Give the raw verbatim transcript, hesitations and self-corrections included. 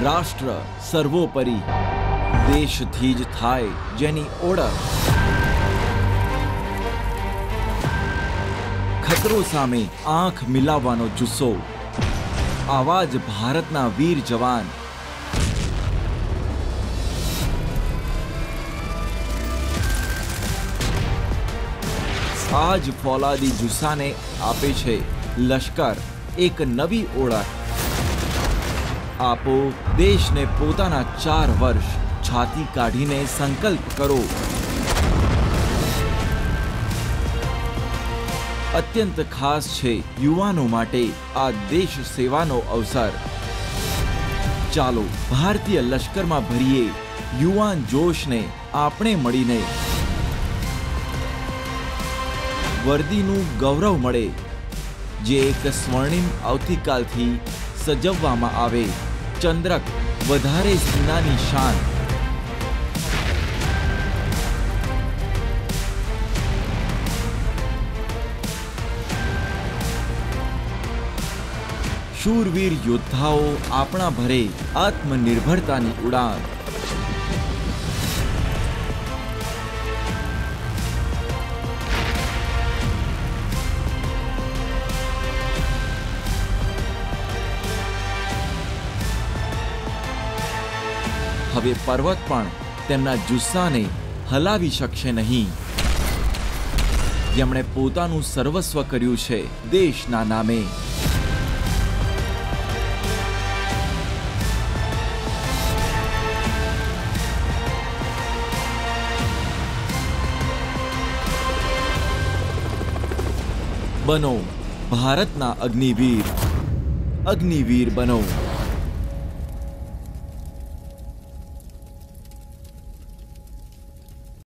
રાષ્ટ્ર સર્વોપરી, દેશથી જ થાય જેની ઓળખ। ખતરો સામે આંખ મિલાવવાનો જુસ્સો, આવા જ ભારતના વીર જવાન। આ જ ફોલાદી જુસ્સાને આપે છે લશ્કર એક નવી ઓળખ। આપો દેશને પોતાના ચાર વર્ષ, છાતી કાઢીને સંકલ્પ કરો। અત્યંત ખાસ છે યુવાનો માટે આ દેશ સેવાનો અવસર। ચાલો ભારતીય લશ્કરમાં ભરીએ યુવાન જોશને, આપણે મળીને વર્દીનું ગૌરવ મળે, જે એક સ્વર્ણિમ આવતીકાલથી સજવવામાં આવે। ચંદ્રક વધારે સેનાની શાન। શૂરવીર યોદ્ધાઓ આપણા ભરે આત્મનિર્ભરતાની ઉડાન। હવે પર્વત પણ તેમના જુસ્સાને હલાવી શકશે નહીં, જેમણે પોતાનું સર્વસ્વ કર્યું છે દેશના નામે। બનો ભારતના અગ્નિવીર, અગ્નિવીર બનો।